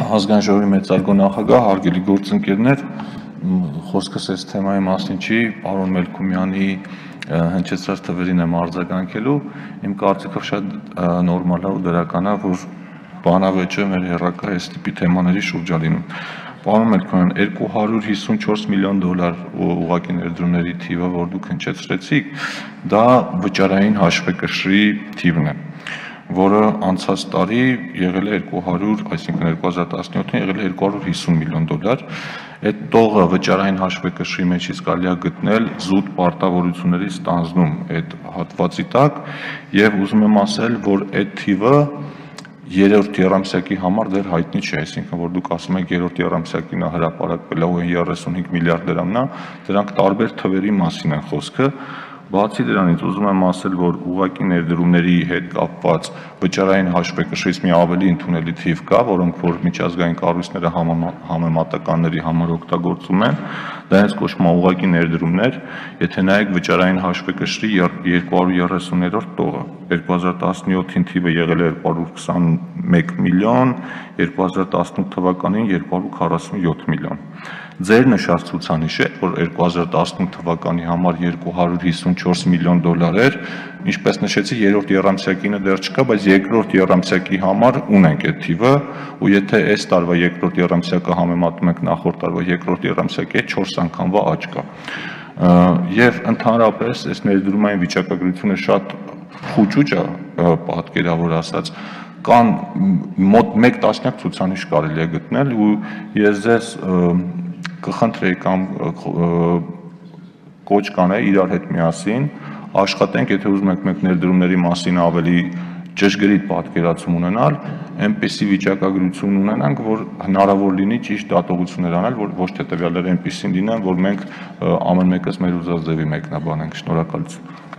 Ազգային ժողովի մեծարգո նախագահ, հարգելի գործընկերներ, խոսքս այս թեմայի մասին չի, պարոն Մելքումյանի հնչեցրած թվերին եմ արձագանքելու, իմ կարծիքով շատ նորմալ է ու դրական է, որ բանավեճը մեր հեռակա այս տիպի թեմաների շուրջ է լինում։ Պարոն Մելքումյան, $254 միլիոն ուղղակի ներդրումների թիվը, որ դուք հնչեցրեցիք, դա վճարային հաշվեկշռի թիվն է, որը անցած տարի եղել է 200, այսինքն 2017-ին եղել է $250 միլիոն։ Այդ տողը վճարային հաշվեկշռի մեջից կարելի է գտնել զուտ պարտավորությունների ստանձնում այդ հատվածի տակ, եւ ուզում եմ ասել, որ այդ թիվը երրորդ եռամսյակի համար դեռ հայտնի չէ, այսինքն որ դուք ասում եք երրորդ եռամսյակին հրապարակվել է ու 35 միլիարդ դրամն է, դրանք տարբեր թվերի մասին են խոսքը։ Բացի դրանից ուզում եմ ասել, որ ուղղակի ներդրումների հետ կապված վճարային հաշվեկշռից մի ավելի ընդունելի թիվ կա, որոնք որ միջազգային կառույցները համեմատականների համար օգտագործում են, դա հենց կոչվում է ուղղակի ներդրումներ, եթե նայեք վճարային հաշվեկշռի 230-րդ տողը, 2017-ին թիվը եղել է 221 միլիոն, 2018 թվականին 247 միլիոն։ Ձեր նշած ցուցանիշը, որ 2018 թվականի համար $254 միլիոն էր, ինչպես նշեցի, երրորդ եռամսյակինը դեռ չկա, բայց երկրորդ եռամսյակի համար ունենք այդ թիվը, ու եթե այս տարվա երկրորդ եռամսյակը համեմատում ենք նախորդ տարվա երկրորդ եռամսյակի հետ, 4 անգամվա աճ կա։ Եվ ընդհանրապես այս ներդրումային վիճակագրությունը շատ խուճուճ է, պատկերավոր ասած, կան մոտ 1 տասնյակ ցուցանիշ կարելի է գտնել, ու ես ձեզ կխնդրեի կամ կոչ կանեի իրար հետ միասին աշխատենք, եթե ուզում եք մենք ներդրումների մասին ավելի ճշգրիտ պատկերացում ունենալ, այնպիսի վիճակագրություն ունենանք, որ հնարավոր լինի ճիշտ դատողություններ անել, որ ոչ թե տվյալները այնպիսին լինեն, որ մենք ամեն մեկս մեր ուզած ձևի մեկնաբանենք։ Շնորհակալություն։